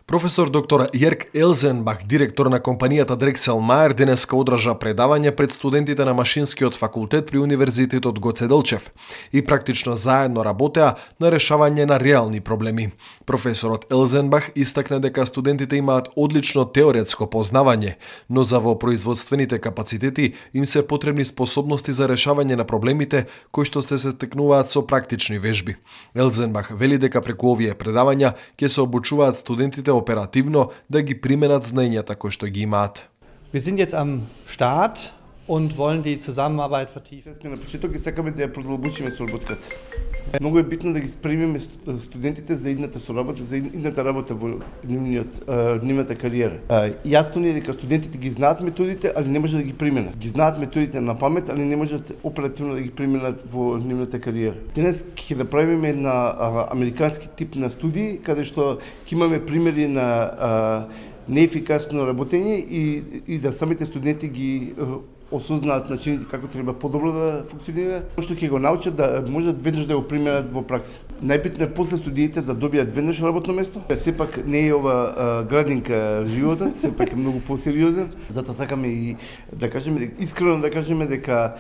Професор доктор Јерк Елзенбах, директор на компанијата Дрексел Мајер, денеска одржа предавање пред студентите на Машинскиот факултет при Универзитетот Гоце Делчев и практично заедно работеа на решавање на реални проблеми. Професорот Елзенбах истакна дека студентите имаат одлично теоретско познавање, но за во производствените капацитети им се потребни способности за решавање на проблемите кои што се стекнуваат со практични вежби. Елзенбах вели дека преку овие предавања ќе се обучуваат студентите оперативно да ги применат знаењата кои што ги имаат. Wir sind jetzt am Start und wollen die Zusammenarbeit vertiefen. На почеток сакаме да ја продолбочиме соработката. Многу е битно да ги спремиме студентите за идната соработка, за идната работа во нивната кариера. Јасно ни е дека студентите ги знаат методите, али не можат да ги применат. Ги знаат методите на памет, али не можат оперативно да ги применат во нивната кариера. Денес ќе направиме една американски тип на студии, каде што ќе имаме примери на неефикасно работење и да самите студенти ги осознаат начините како треба подобро да функционираат, што ќе го научат да можат веднаш да го применат во пракса. Најбитно е после студиите да добијат веднаш работно место. Сепак не е ова градинка животот, сепак е многу посериозен. Затоа сакаме и да кажеме, искрено да кажеме дека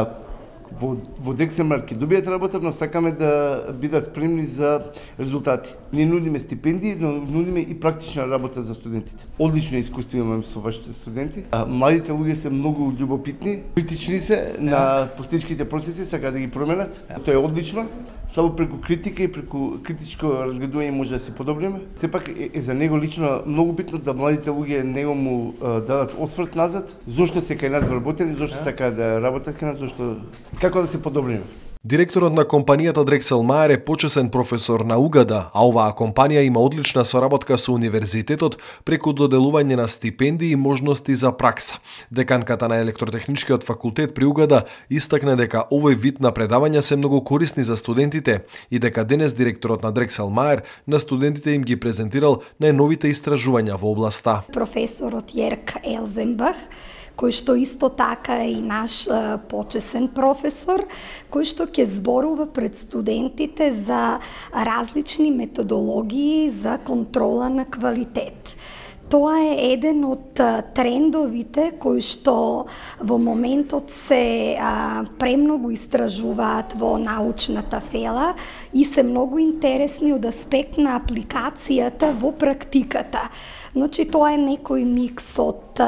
во Дрексел Мајер ќе добијат работа, но сакаме да бидат спремни за резултати. Ние нудиме стипендии, но нудиме и практична работа за студентите. Одлично искуство имаме со вашите студенти. Младите луѓе се многу љубопитни, критични се на постичките процеси, сакаат да ги променат. Тоа е одлично. Само преку критика и преку критичко разгледување може да се подобриме. Сепак е за него лично многу битно да младите луѓе него му дадат осврт назад, зошто се кај нас вработени, зошто сакаат да работат кај нас, зошто како да се подобриме. Директорот на компанијата Дрексел Мајер е почесен професор на УГД, а оваа компанија има одлична соработка со универзитетот преку доделување на стипендии и можности за пракса. Деканката на Електротехничкиот факултет при УГД истакна дека овој вид на предавања се многу корисни за студентите и дека денес директорот на Дрексел Мајер на студентите им ги презентирал најновите истражувања во областа. Професорот Јерк Елзенбах, кој што исто така е и наш почесен професор, кој што ќе зборува пред студентите за различни методологии за контрола на квалитет. Тоа е еден од трендовите кои што во моментот се премногу истражуваат во научната фела и се многу интересни од аспект на апликацијата во практиката. Значи, тоа е некој микс од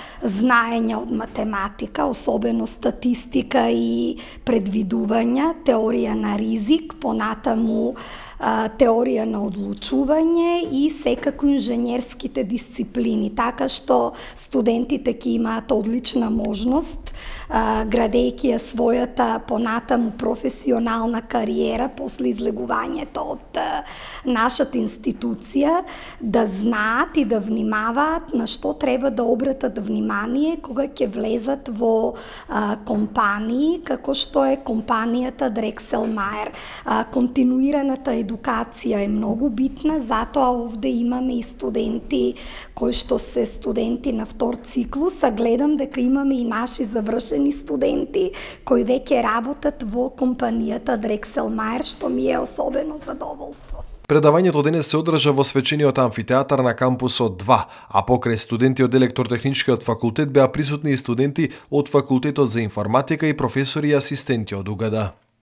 знаења од математика, особено статистика и предвидувања, теорија на ризик, понатаму теорија на одлучување и секако инженерските дисциплини, така што студентите ќе имаат одлична можност, градејќи ја својата понатаму професионална кариера после излегувањето од нашата институција, да знаат и да внимаваат на што треба да обратат внимание кога ќе влезат во компании, како што е компанијата Дрексел Мајер. Континуираната едукација е многу битна, затоа овде имаме и студенти кои што се студенти на втор циклус, а гледам дека имаме и наши завршени студенти кои веќе работат во компанијата Дрексел Мајер, што ми е особено задоволство. Предавањето денес се одржа во свечениот амфитеатар на кампусот 2, а покрај студенти од Електротехничкиот факултет беа присутни и студенти од Факултетот за информатика и професори и асистенти од УГД.